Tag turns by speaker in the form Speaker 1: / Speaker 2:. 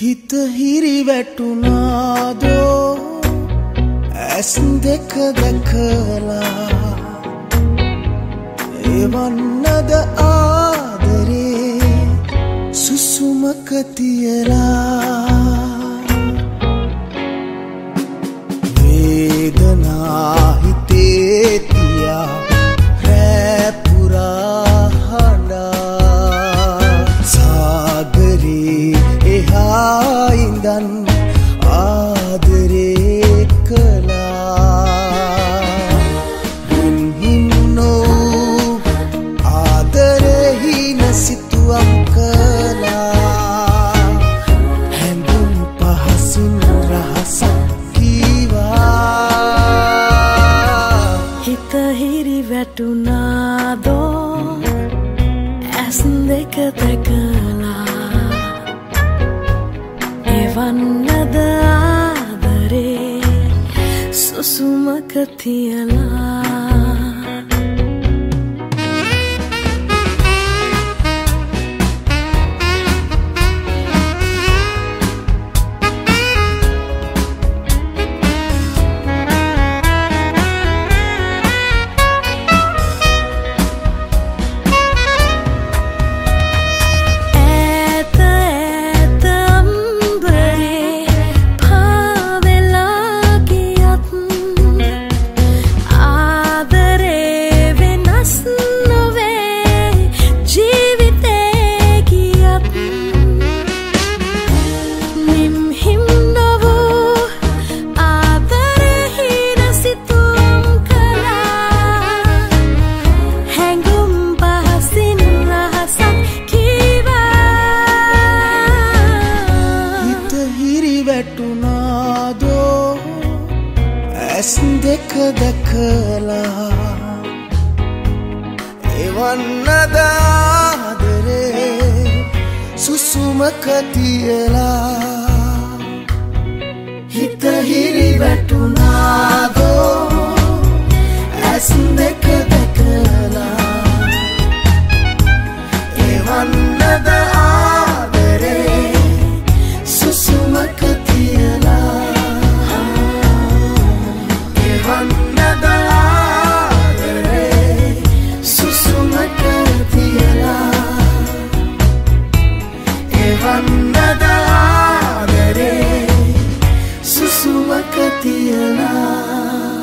Speaker 1: හිත හිරි වැටුනාදෝ ඇස් දෙක දැකලා එවන්නද ආදරේ සුසුමක තියලා වේදනා හිතේ තියා රැ පුරා හඬා සාගරේ එහා ඉඳන් ආදරේ කළා හින්නෝ ආදරේ හින සිතුවම් කළා හැඟුම් පහසින් රහසක් කීවා
Speaker 2: හිත හිරි වැටුනාදෝ ඇස් දෙක දැකලා එවන්නද ආදරේ සුසුමක තියලා
Speaker 1: දැකලා එවන්නද ආදරේ සුසුමක තියලා හිත හිරි වැටුනාදෝ ඇස් දෙක දැකලා එවන්නද ආදරේ සුසුමක තියලා එවන්නද ආදරේ සුසුමක තියලා එවන්නද ආදරේ සුසුමක තියලා